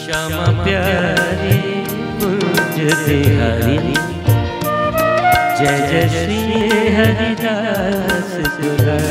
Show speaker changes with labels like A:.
A: श्यामा प्यारी कुंज बिहारी, जय जय श्री हरिदास दुलारी।